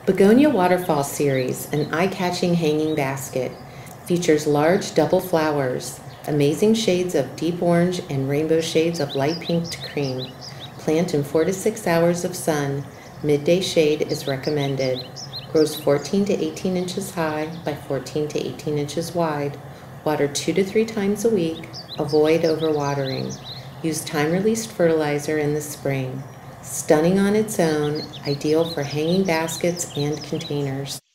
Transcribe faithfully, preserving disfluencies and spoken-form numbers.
Begonia Waterfall Series, an eye-catching hanging basket, features large double flowers, amazing shades of deep orange and rainbow shades of light pink to cream. Plant in four to six hours of sun. Midday shade is recommended. Grows fourteen to eighteen inches high by fourteen to eighteen inches wide. Water two to three times a week. Avoid overwatering. Use time-released fertilizer in the spring. Stunning on its own, ideal for hanging baskets and containers.